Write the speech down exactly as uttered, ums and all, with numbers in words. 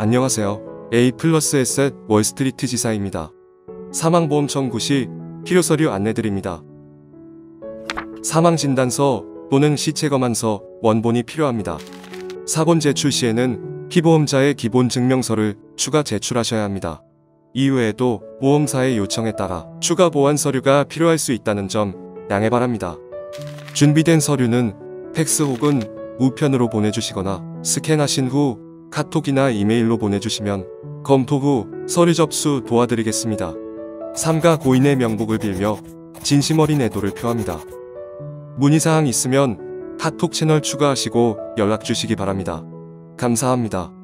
안녕하세요. A 플러스 에셋 월스트리트 지사입니다. 사망보험 청구 시 필요서류 안내드립니다. 사망진단서 또는 시체검안서, 원본이 필요합니다. 사본 제출 시에는 피보험자의 기본증명서를 추가 제출하셔야 합니다. 이후에도 보험사의 요청에 따라 추가 보완 서류가 필요할 수 있다는 점 양해 바랍니다. 준비된 서류는 팩스 혹은 우편으로 보내주시거나 스캔하신 후 카톡이나 이메일로 보내주시면 검토 후 서류 접수 도와드리겠습니다. 삼가 고인의 명복을 빌며 진심 어린 애도를 표합니다. 문의사항 있으면 카톡 채널 추가하시고 연락주시기 바랍니다. 감사합니다.